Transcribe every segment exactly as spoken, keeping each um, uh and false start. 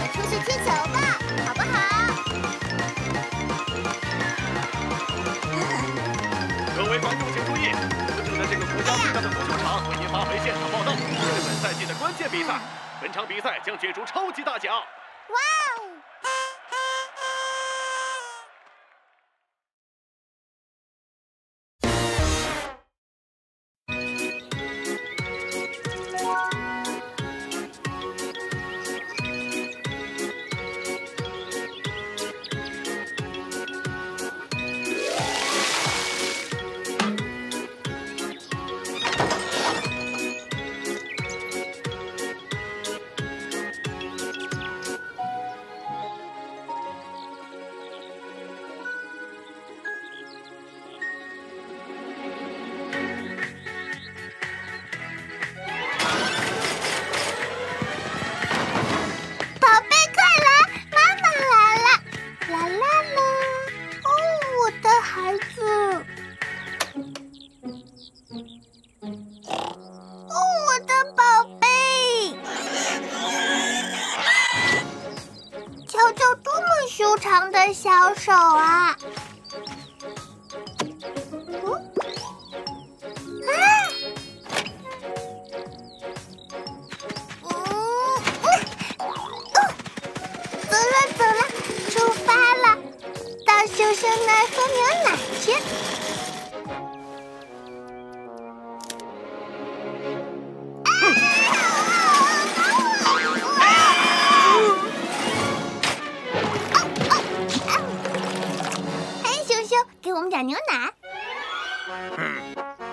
出去踢球吧，好不好？ 各位观众请注意，正在这个国家最大的足球场为您发回现场报道，是本赛季的关键比赛。本场比赛将角逐超级大奖。 哇哦！修长的小手啊！嗯啊！嗯嗯，走了走了，出发了，到秀秀那儿喝牛奶去。给我们点牛奶。嗯。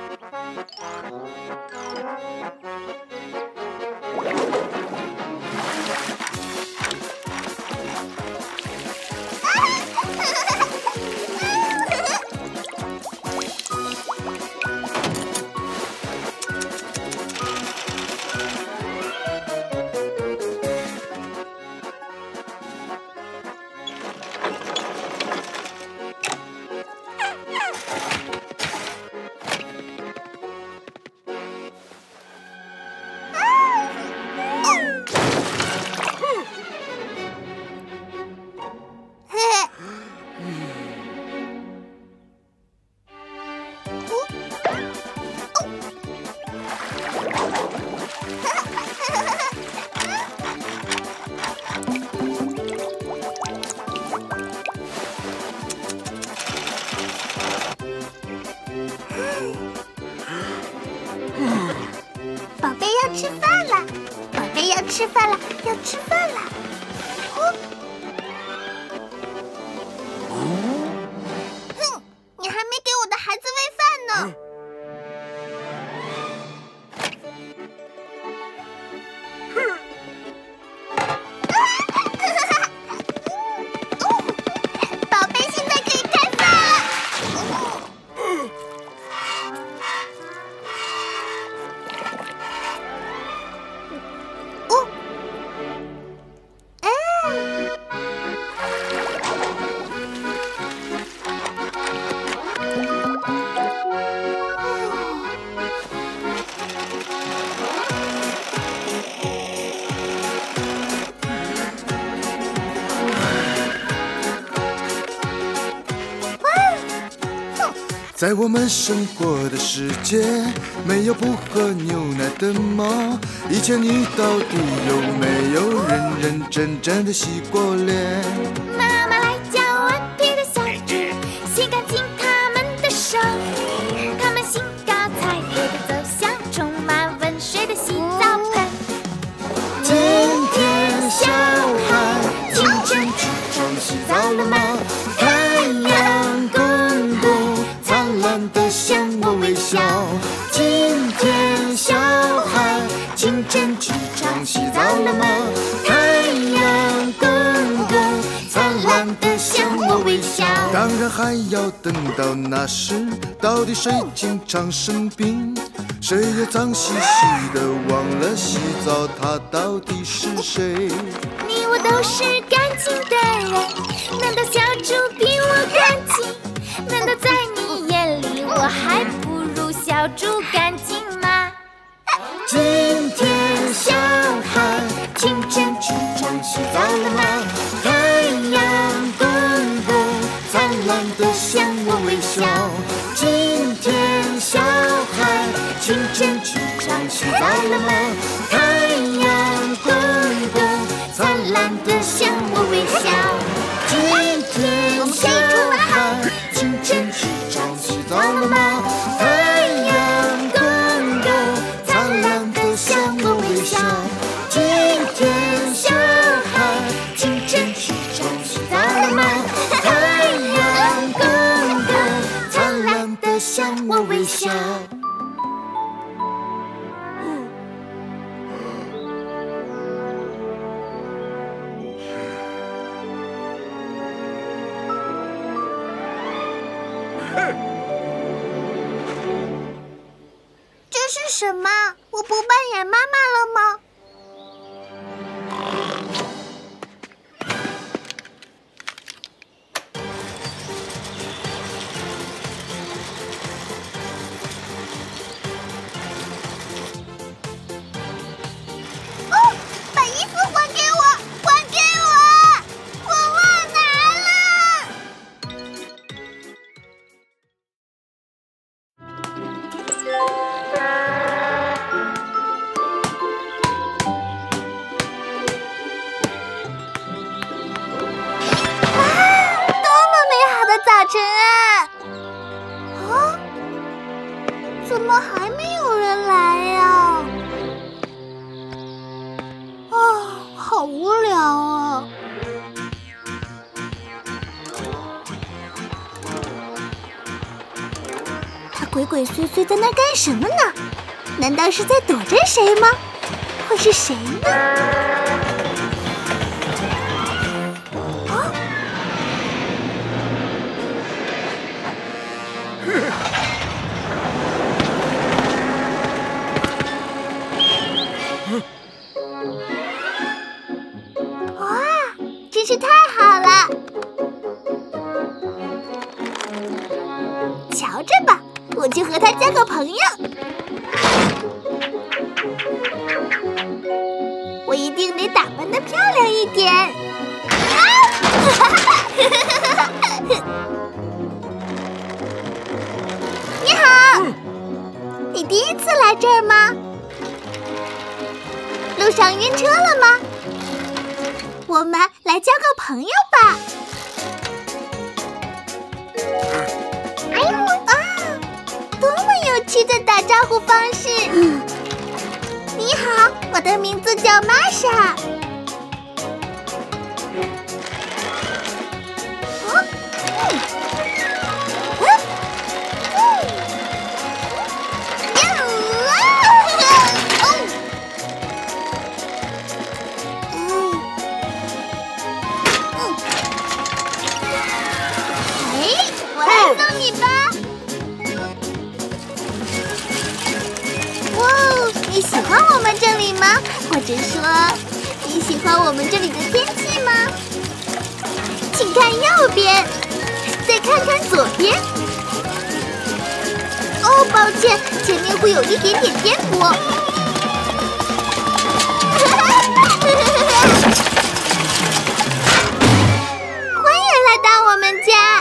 宝贝要吃饭了，宝贝要吃饭了，要吃饭了。哼，你还没给我的孩子喂饭呢。宝贝现在可以开饭了。 在我们生活的世界，没有不喝牛奶的猫。以前你到底有没有认认真真的洗过脸？ 妈妈来教顽皮的小猪洗干净他们的手，他们兴高采烈地走向充满温水的洗澡盆。 今天小孩清晨起床洗澡了吗？太阳公公灿烂的向我微笑。今天小孩清晨起床洗澡了吗？太阳公公灿烂的向我微笑。当然还要等到那时，到底谁经常生病？谁也脏兮兮的忘了洗澡，他到底是谁？ 你我都是干净的人，难道小猪比我干净？难道在你眼里我还不如小猪干净吗？ 今天小孩清晨起床洗澡了吗？ 洗澡了吗？太阳公公灿烂的向我微笑。今天小孩清晨起床洗澡了吗？太阳公公灿烂的向我微笑。今天小孩清晨起床洗澡了吗？太阳公公灿烂的向我微笑。 这是什么？我不扮演妈妈了吗？哦，把衣服还给我，还给我！我忘拿了。早晨啊！啊？怎么还没有人来呀？啊，好无聊啊！他鬼鬼祟祟在那干什么呢？难道是在躲着谁吗？会是谁呢？哇，真是太好了！瞧着吧，我去和他交个朋友。我一定得打扮得漂亮一点。啊！你好，你第一次来这儿吗？路上晕车了吗？我们来交个朋友吧。哎呦啊，多么有趣的打招呼方式！嗯、你好，我的名字叫玛莎。哦，嗯，嗯，嗯，呀啊！哦。我来送你吧！哇哦，你喜欢我们这里吗？或者说，你喜欢我们这里的天气吗？请看右边，再看看左边。哦，抱歉，前面会有一点点颠簸。欢迎来到我们家。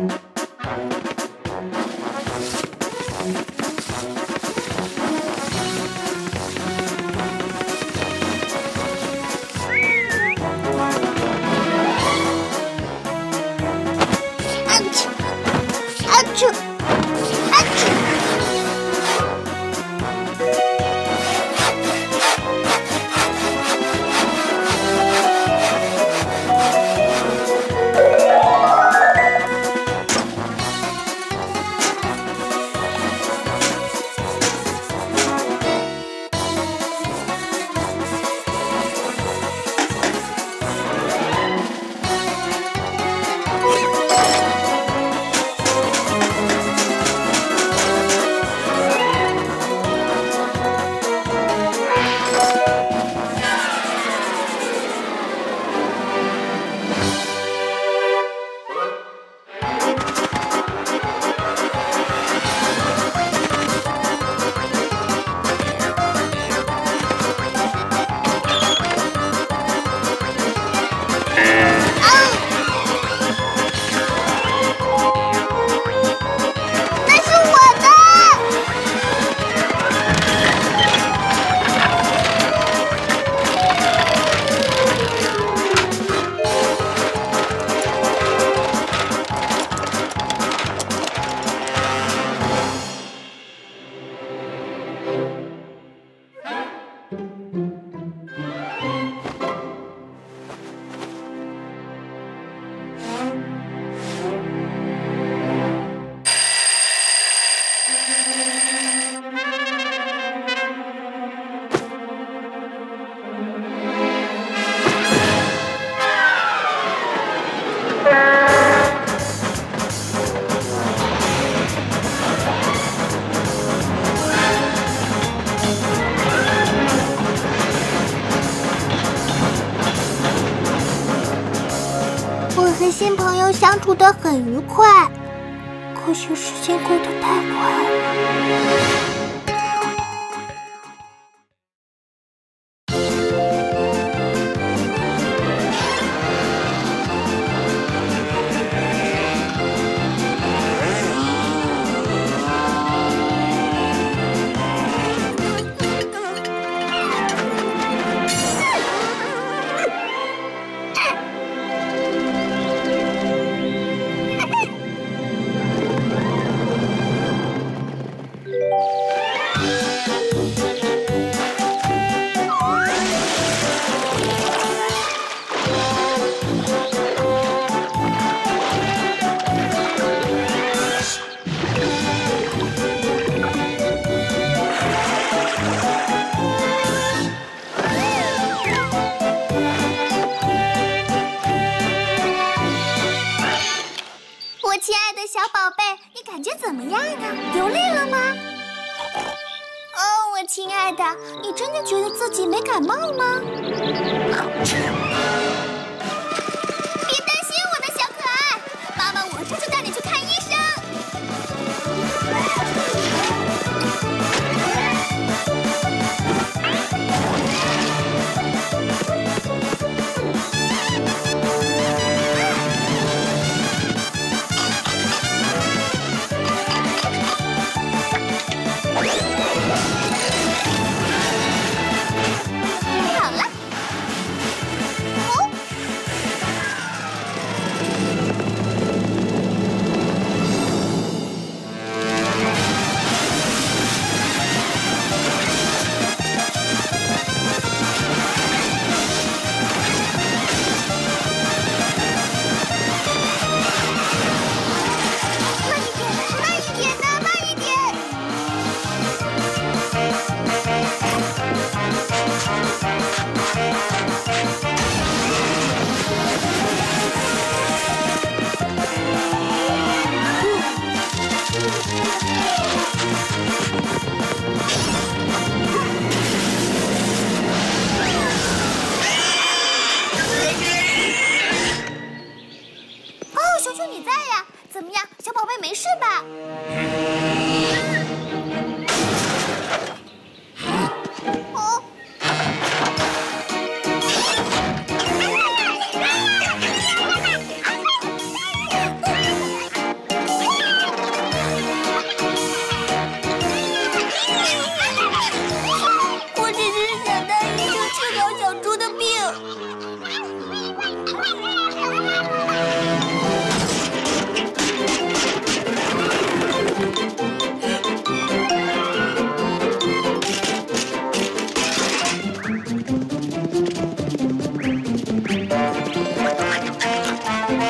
新朋友相处得很愉快，可惜时间过得太快了。 小宝贝，你感觉怎么样啊？流泪了吗？哦，我亲爱的，你真的觉得自己没感冒吗？别担心，我的小可爱，妈妈我这就带你去看医生。熊熊你在呀？怎么样，小宝贝没事吧？哦。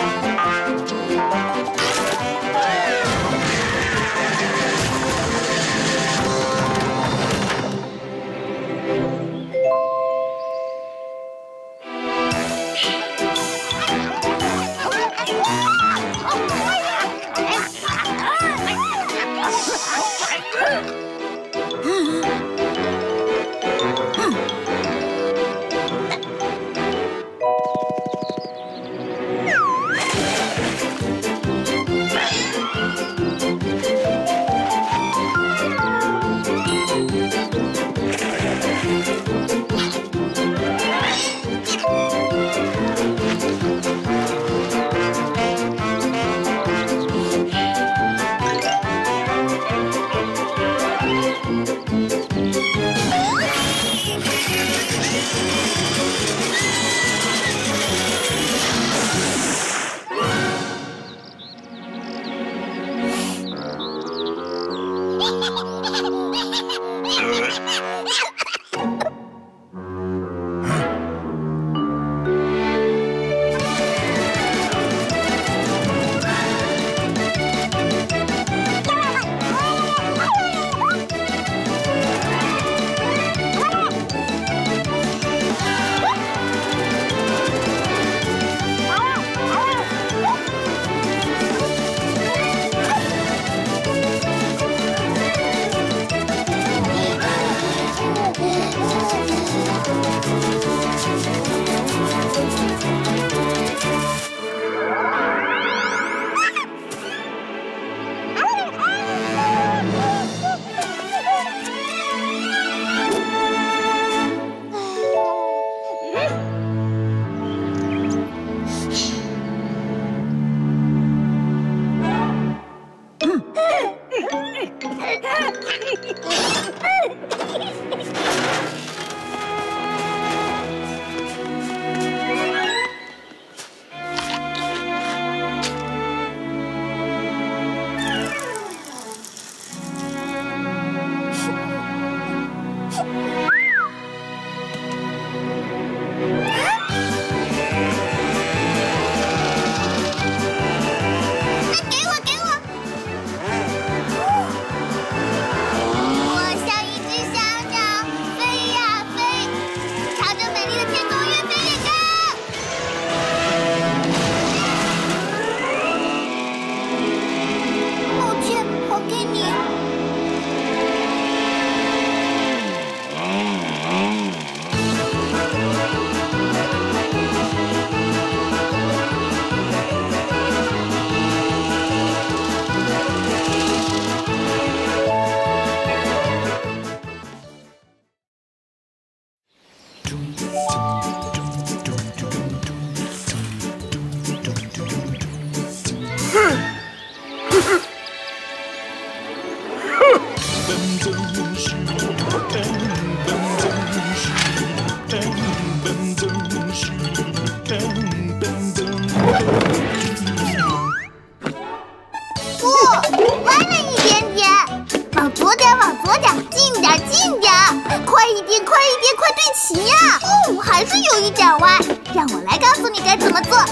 还是有一点歪，让我来告诉你该怎么做。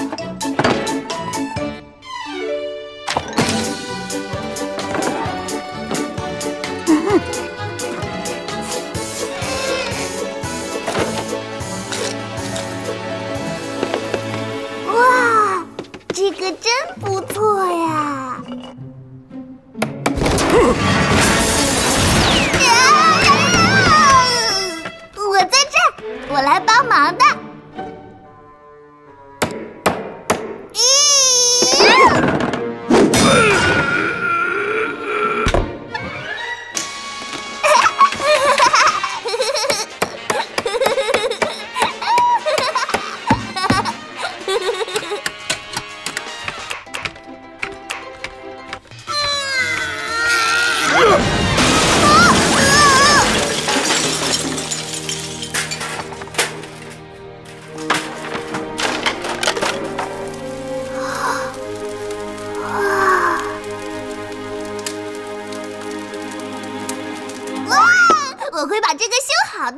哇，这个真不错呀！我在这儿，我来帮忙的。我会把这个修好的。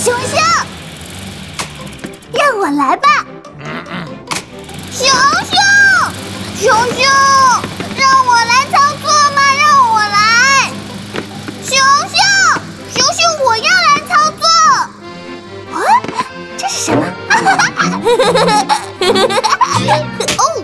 熊熊，让我来吧。熊熊，熊熊，让我来操作吗？让我来。熊熊，熊熊，我要来操作。啊，这是什么？哦。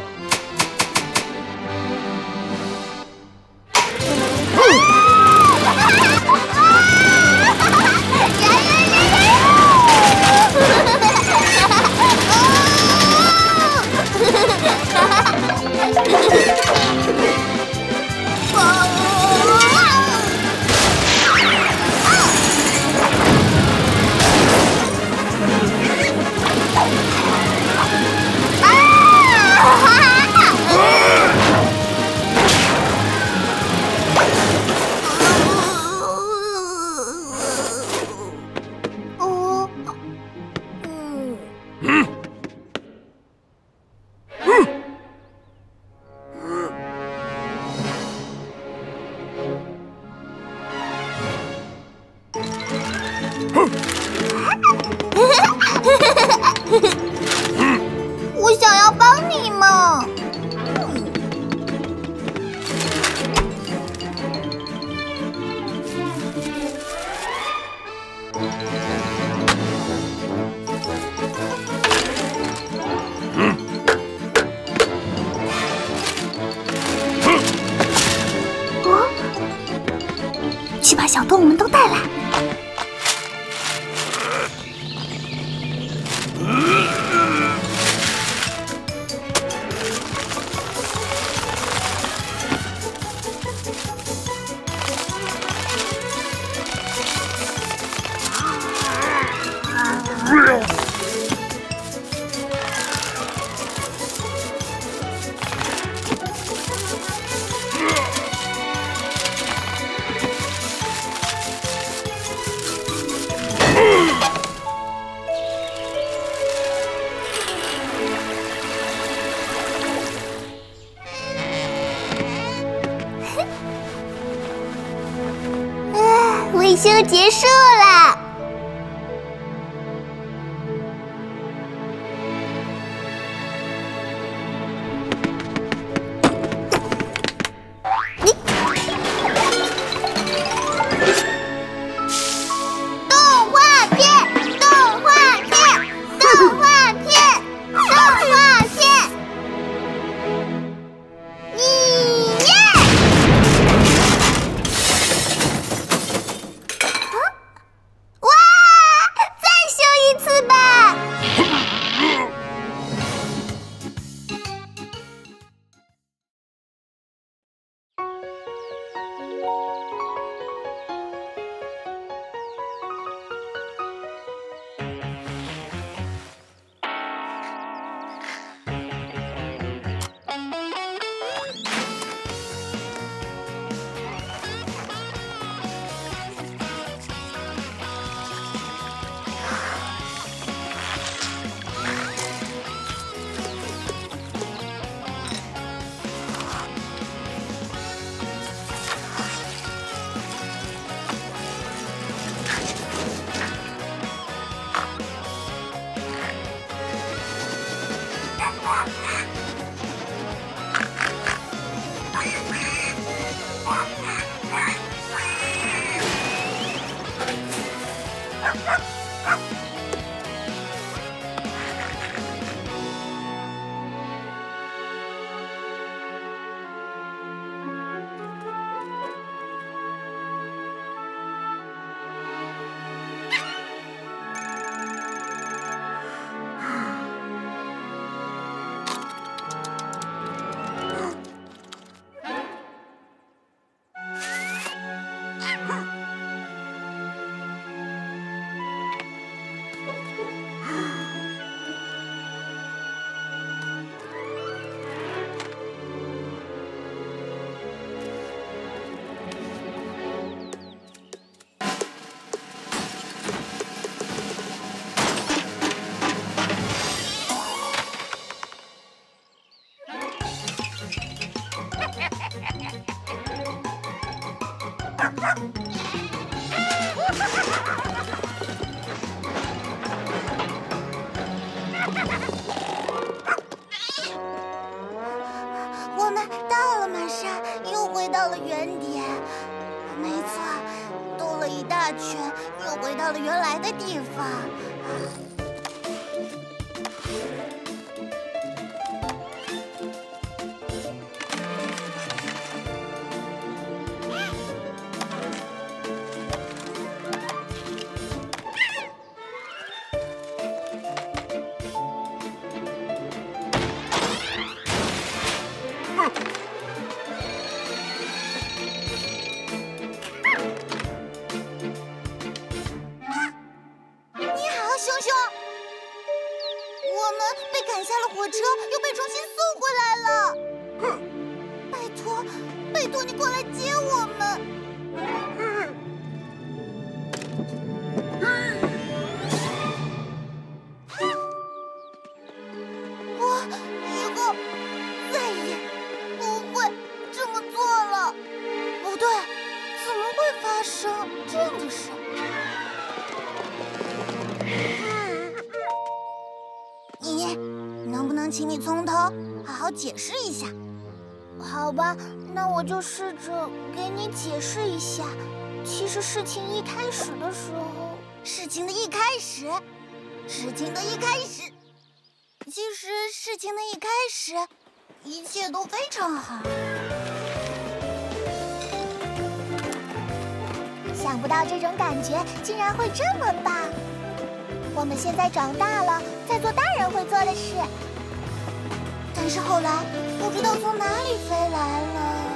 我想要帮你嘛。哦，去把小动物们都带来。 维修结束了。你动画片，动画片，动画片，动画片，你耶！ 哇！再修一次吧。 回到了原来的地方。赶下了火车，又被重新送回来了。哼！拜托，拜托你过来接我们。我以后再也不会这么做了。不对，怎么会发生这样的事？你。能不能请你从头好好解释一下？好吧，那我就试着给你解释一下。其实事情一开始的时候，事情的一开始，事情的一开始，其实事情的一开始，一切都非常好。 想不到这种感觉竟然会这么棒！我们现在长大了，在做大人会做的事。 但是后来不知道从哪里飞来了。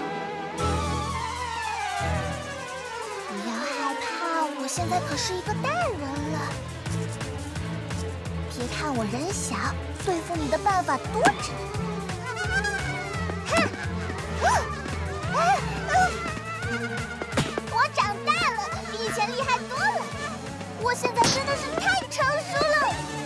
不要害怕，我现在可是一个大人了。别看我人小，对付你的办法多着。哼！我长大了，比以前厉害多了。我现在真的是太成熟了。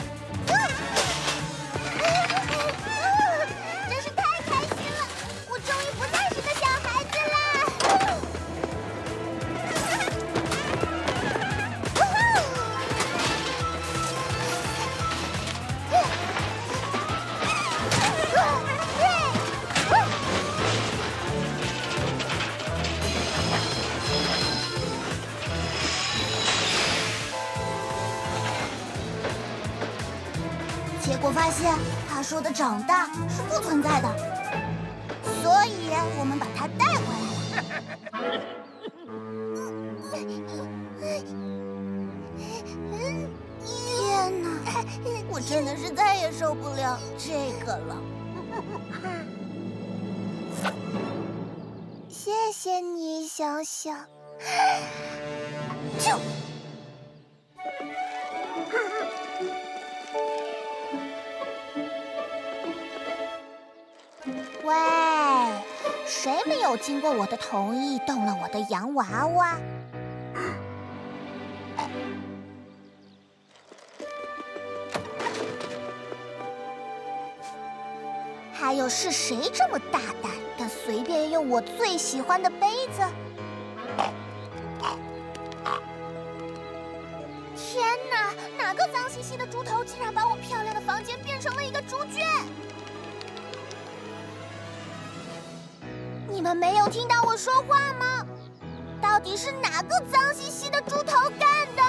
结果发现他说的长大是不存在的，所以我们把他带回来了。天哪，我真的是再也受不了这个了。 谢谢你，小小。 就。 喂，谁没有经过我的同意动了我的洋娃娃？还有是谁这么大胆，敢随便用我最喜欢的杯子？天哪，哪个脏兮兮的猪头竟然把我漂亮的房间变成了一个猪圈？你们没有听到我说话吗？到底是哪个脏兮兮的猪头干的？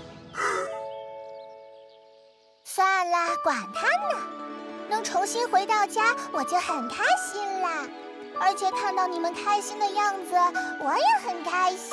算了，管他呢，能重新回到家我就很开心啦。而且看到你们开心的样子，我也很开心。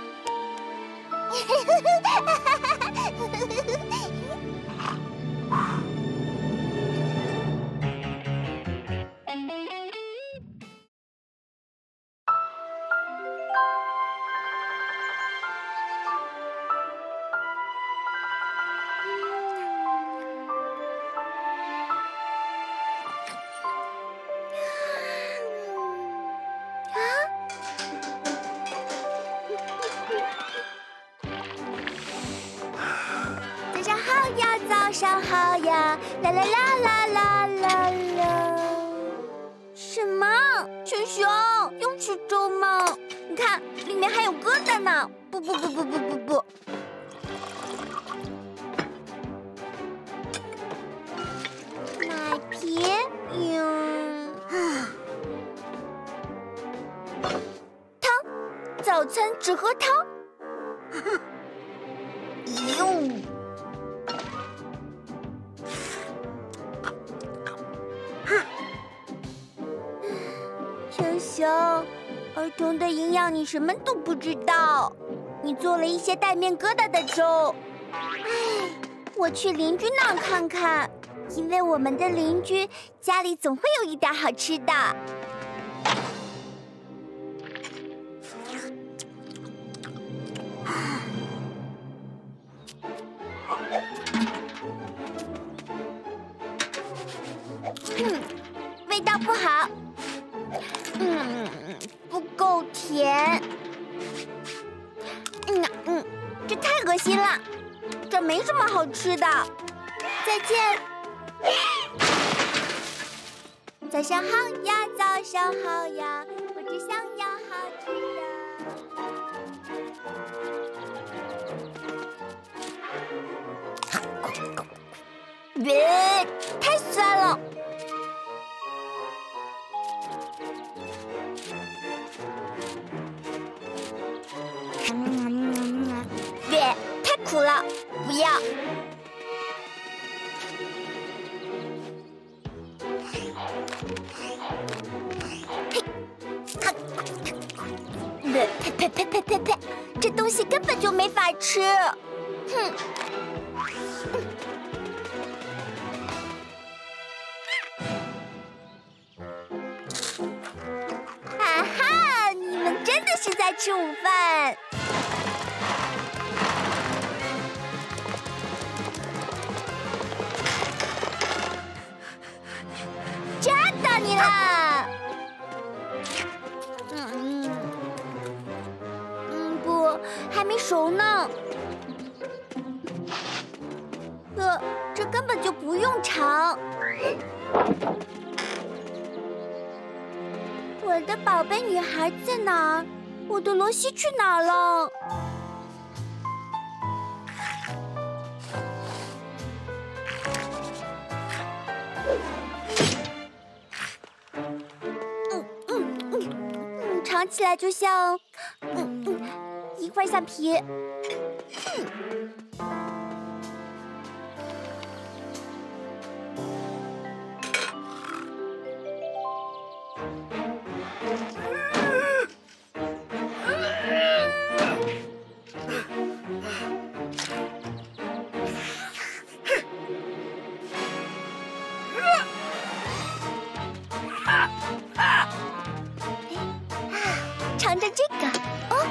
早上好呀，啦啦啦啦啦啦啦！什么？熊熊，用吃粥吗？你看，里面还有疙瘩呢！不不不不不不不！奶皮，嗯，汤，早餐只喝汤。 哟！ 熊熊，儿童的营养你什么都不知道。你做了一些带面疙瘩的粥。唉，我去邻居那儿看看，因为我们的邻居家里总会有一点好吃的。嗯，味道不好。嗯，不够甜。嗯嗯，这太恶心了，这没什么好吃的。再见。早上好呀，早上好呀，我只想要好吃的。别，太酸了。别，太苦了，不要。呸！呸呸呸呸呸呸！这东西根本就没法吃。哼！啊哈！你们真的是在吃午饭。抓到你了！嗯嗯，不，还没熟呢。这这根本就不用尝。我的宝贝女孩在哪儿？我的罗西去哪儿了？嗯嗯嗯，尝起来就像，嗯嗯，一块橡皮。嗯。尝尝这个哦，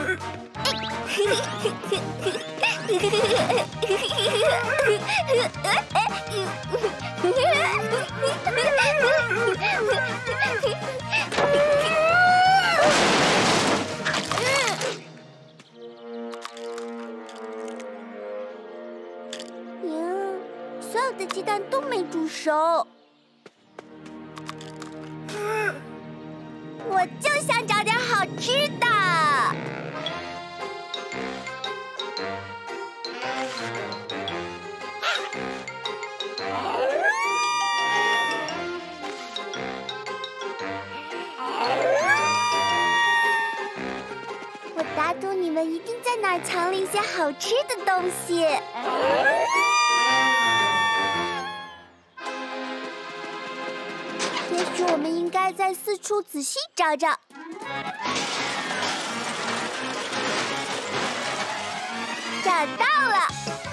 嗯，所有的鸡蛋都没煮熟。我就想找点好吃的。我打赌你们一定在哪儿藏了一些好吃的东西。也许我们应该在四处仔细找找。找到了！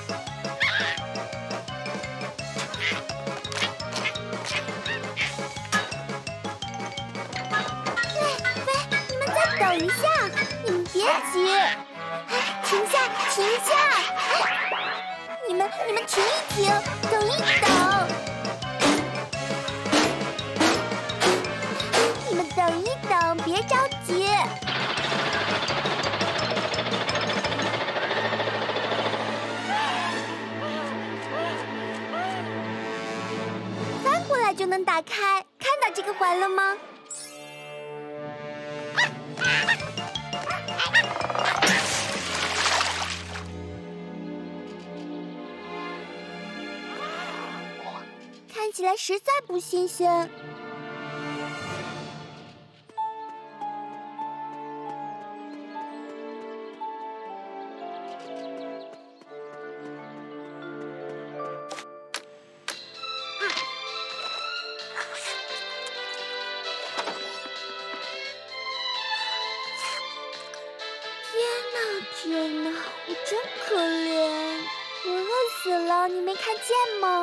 喂喂，你们再等一下，你们别急，哎，停下，停下！哎，你们你们停一停，等一等。你们等一等，别着急。翻过来就能打开，看到这个环了吗？看起来实在不新鲜。 死了，你没看见吗？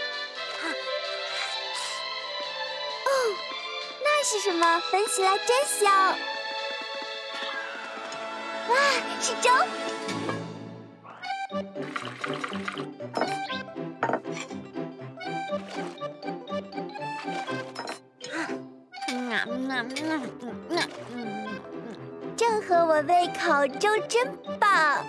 哦，那是什么？闻起来真香！哇，是粥！正合我胃口，粥真棒！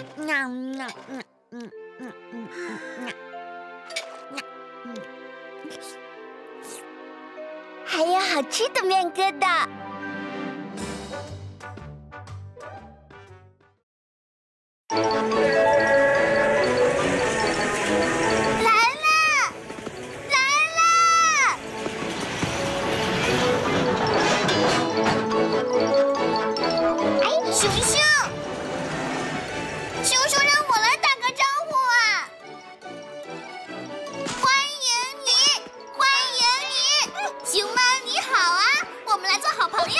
还有好吃的面疙瘩。 好朋友。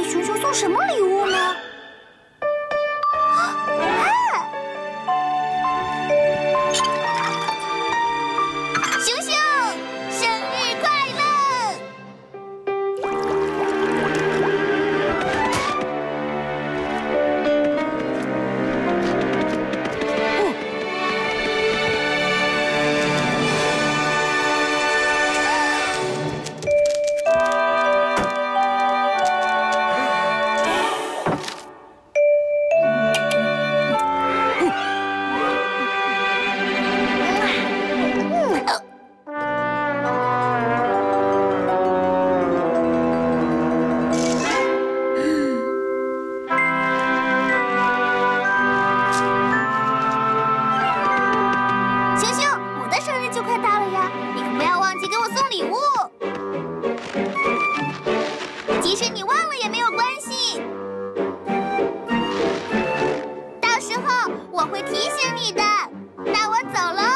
熊熊送什么礼物呢？啊！熊熊，生日快乐！即使你忘了也没有关系，到时候我会提醒你的。那我走喽。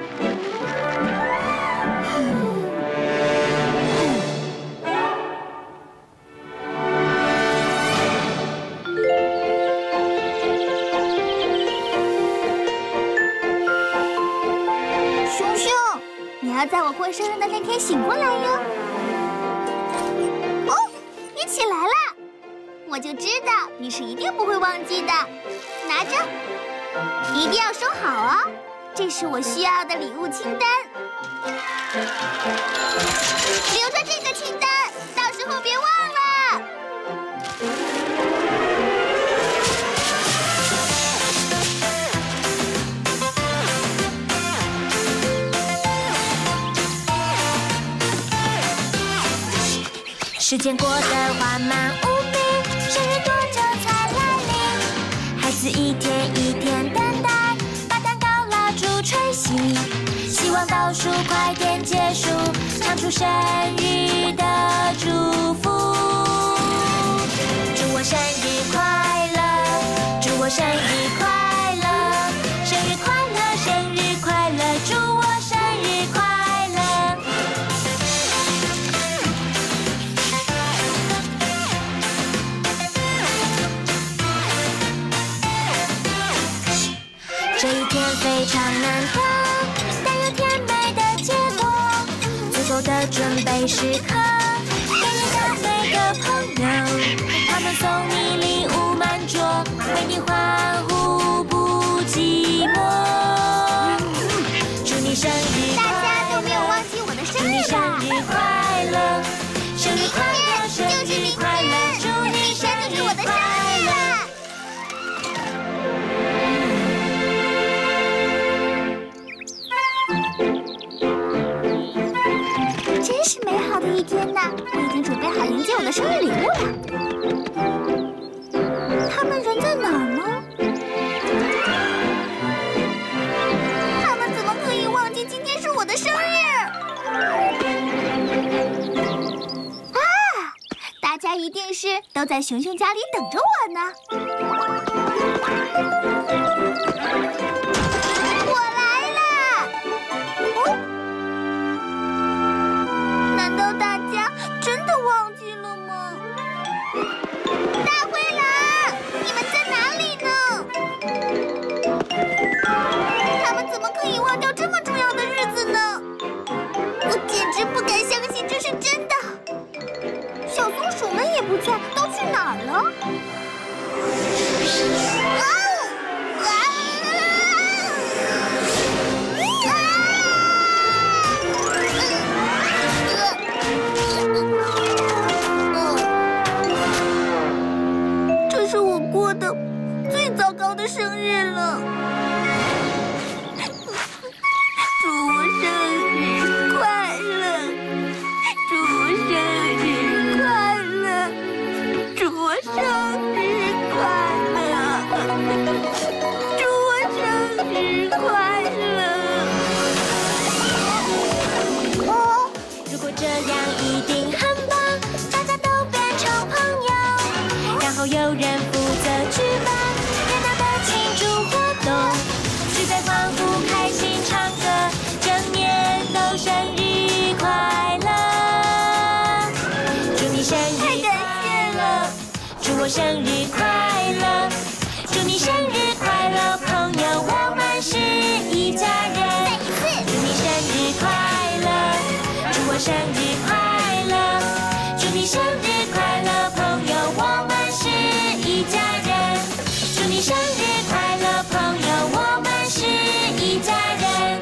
熊熊，你要在我过生日的那天醒过来哟。起来了，我就知道你是一定不会忘记的。拿着，一定要收好哦，这是我需要的礼物清单。留着这个清单，到时候别忘了。时间过得缓慢无比，生日多久才来临？孩子一天一天等待，把蛋糕蜡烛吹熄，希望倒数快点结束，唱出生日的祝福。祝我生日快乐，祝我生日快乐，生日快乐，生日快乐，祝我生日快乐。这一天非常难得，但有甜美的结果。最后的准备时刻，给你的每个朋友，他们送你礼物满桌，为你欢呼不寂寞。祝你生日快乐！大家都没有忘记我的生日吧？祝你生日快乐，生日快乐，生日快乐，祝你生日快乐！真是美好的一天呐！我已经准备好迎接我的生日礼物了。他们人在哪儿呢？他们怎么可以忘记今天是我的生日？啊！大家一定是都在熊熊家里等着我呢。我来了！哦。难道大家真的忘记了吗？大灰狼，你们在哪里呢？他们怎么可以忘掉这么重要的日子呢？我简直不敢相信这是真的。小松鼠们也不在，都去哪儿了？啊！糟糕的生日了！祝我生日快乐！祝我生日快乐！祝我生日快乐！祝我生日快乐！哦，如果这样一定很棒，大家都变成朋友，然后有人负责举办庆祝活动， 我生日快乐，祝你生日快乐，朋友，我们是一家人。祝你生日快乐，祝我生日快乐，祝你生日快乐，朋友，我们是一家人。祝你生日快乐，朋友，我们是一家人。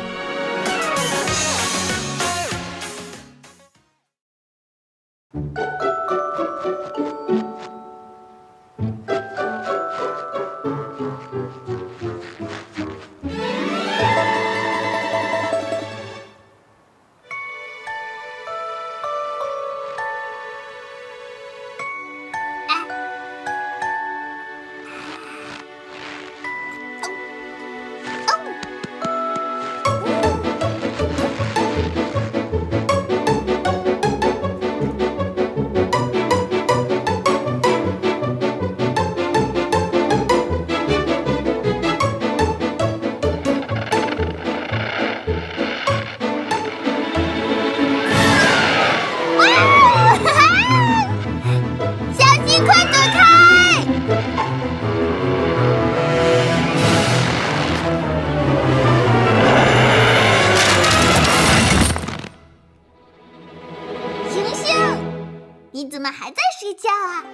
你怎么还在睡觉啊？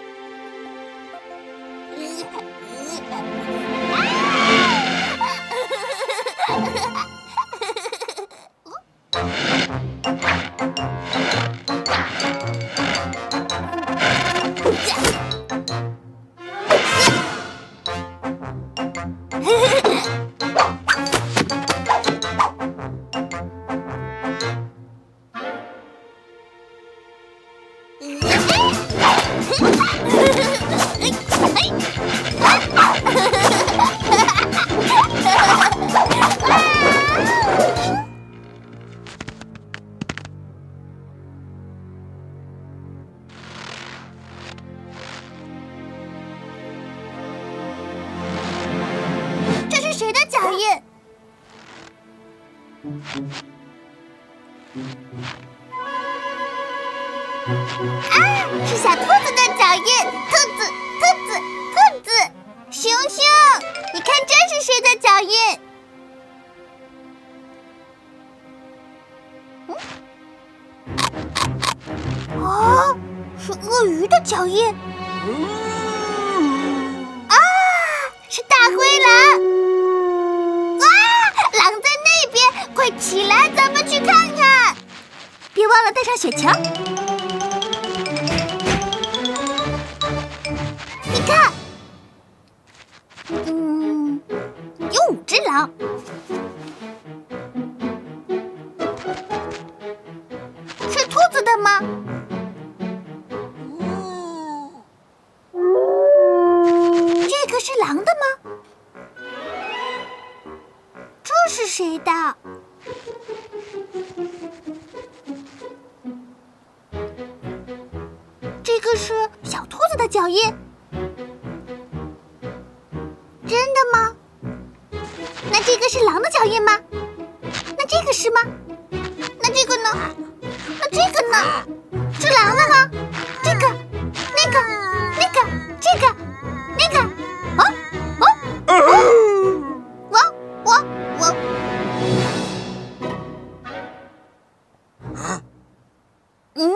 这是谁的脚印？啊，是小兔子的脚印！兔子，兔子，兔子！熊熊，你看这是谁的脚印？嗯？哦，是鳄鱼的脚印。啊，是大灰狼！哇，狼在那边，快起来，咱们去看看。别忘了带上雪球。你看，嗯，有五只狼。是兔子的吗？这个是狼的吗？这是谁的？这个是小兔子的脚印。真的吗？那这个是狼的脚印吗？那这个是吗？那这个呢？那这个呢？是狼的吗？这个、那个、那个、这个、那个，哦哦哦！我我我，嗯？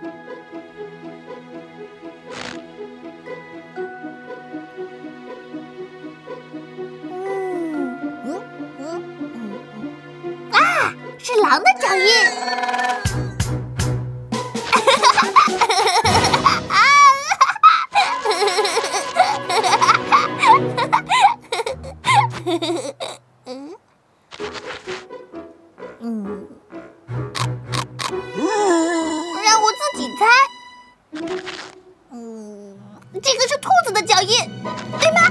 是狼的脚印。嗯，让我自己猜。嗯，这个是兔子的脚印，对吗？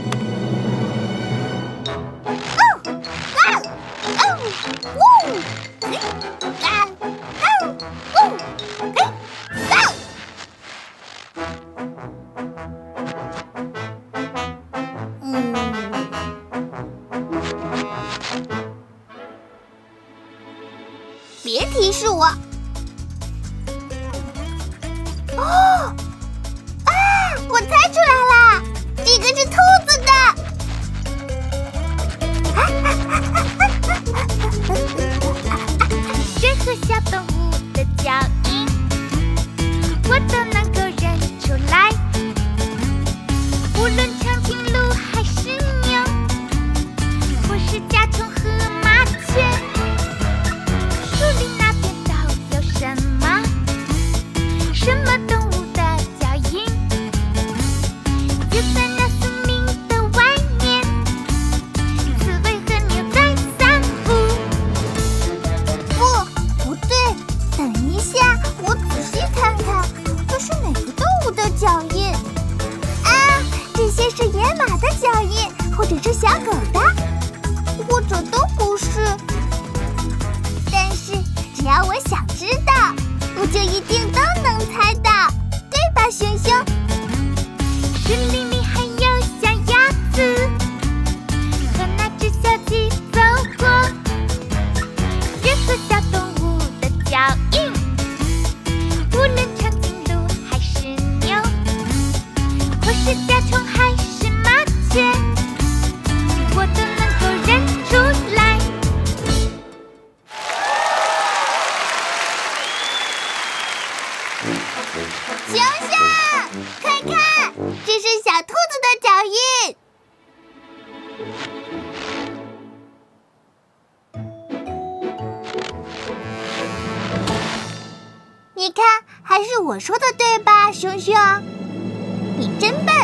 别提示我。哦，啊，我猜是小狗的，或者都不是。但是只要我想知道，我就一定都能猜到，对吧，熊熊？ 森林里还有小鸭子和那只小鸡走过，约瑟小动物的脚印，无论长颈鹿还是牛，或是甲虫还是麻雀，我都能够认出来。 熊熊，快看，这是小兔子的脚印。你看，还是我说的对吧，熊熊？你真笨。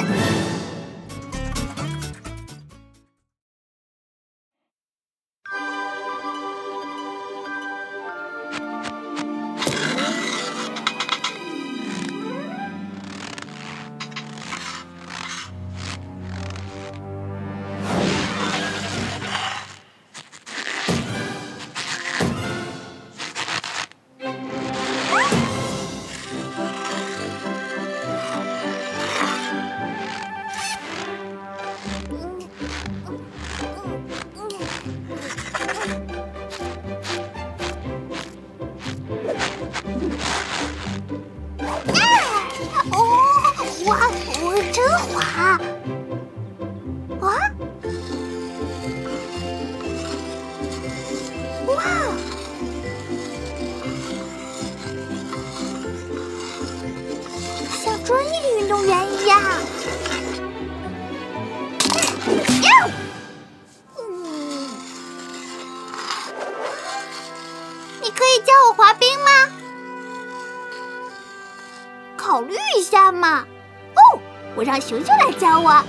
哇，我真滑！啊！哇！像专业运动员一样。哟！嗯，你可以教我滑冰吗？考虑一下嘛。哦，我让熊熊来教我。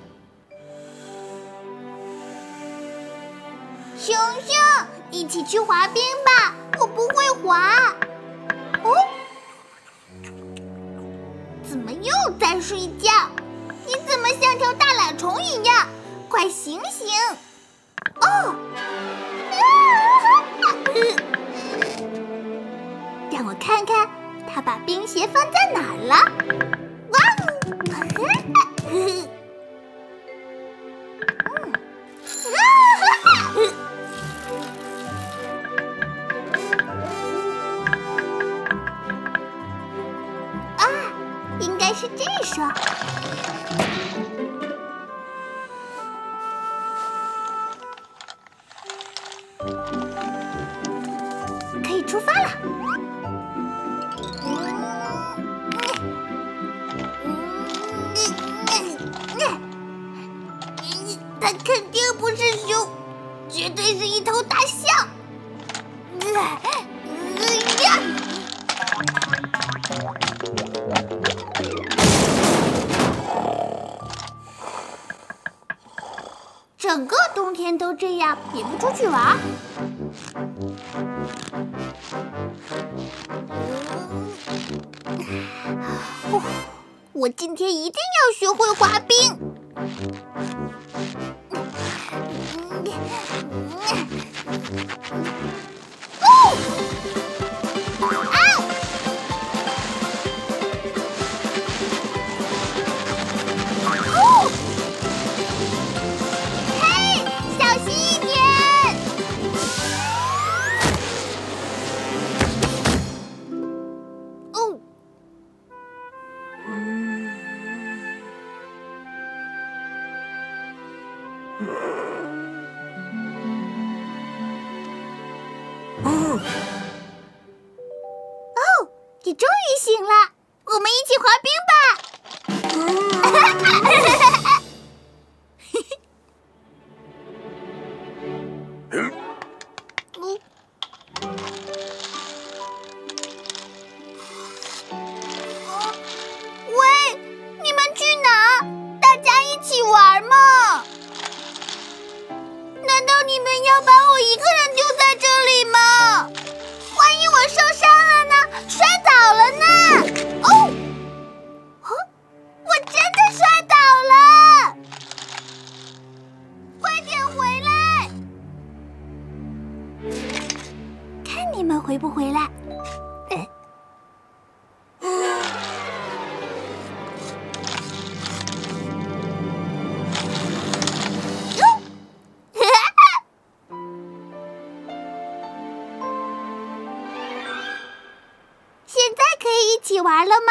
熊熊，一起去滑冰吧，我不会滑。哦，怎么又在睡觉？你怎么像条大懒虫一样？快醒醒！哦，让我看看他把冰鞋放在哪儿了。哇！啊，应该是这双。可以出发了。它肯定不是熊，绝对是一头大象。呀！整个冬天都这样，也不出去玩。哦，我今天一定要学会滑冰。哦！啊！哦！嘿，小心一点！哦。哦，你终于醒了，我们一起滑冰吧！喂，你们去哪？大家一起玩吗？难道你们要把我一个人丢在这里吗？万一我受伤了呢？摔倒了呢？哦，哦，我真的摔倒了！ 回不回来。 现在可以一起玩了吗？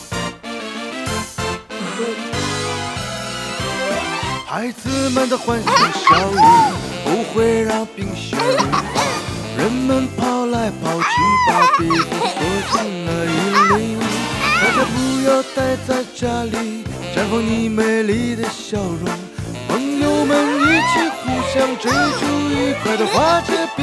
孩子们的欢声笑语不会让冰雪融化，人们跑来跑去，把彼此锁进了衣领。大家不要待在家里，绽放你美丽的笑容。朋友们一起互相追逐愉快的滑雪冰。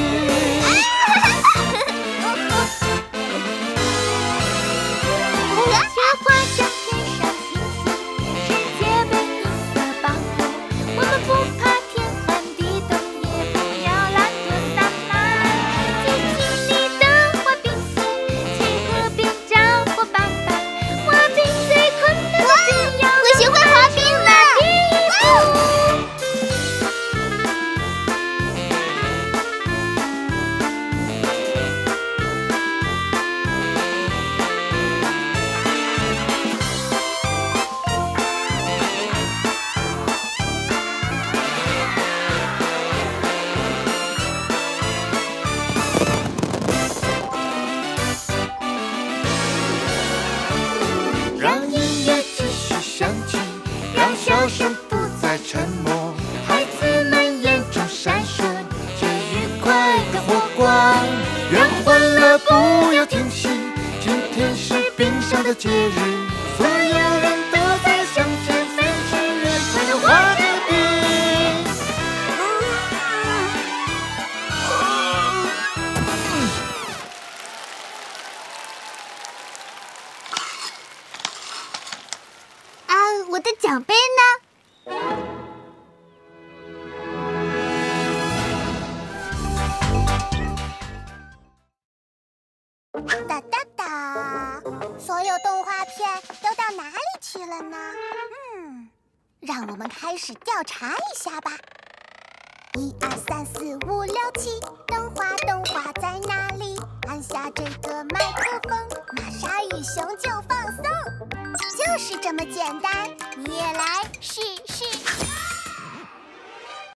让音乐继续响起，让笑声不再沉默，孩子们眼中闪烁着愉快的火光。愿欢乐不要停息，今天是冰上的节日，所有人都在向前飞驰，愉快的滑雪冰。 啊，我的奖杯呢？哒哒哒！所有动画片都到哪里去了呢？嗯，让我们开始调查一下吧。一二三四五六七，动画动画在哪里？按下这个麦克风，玛莎与熊就放松。就是这么简单，你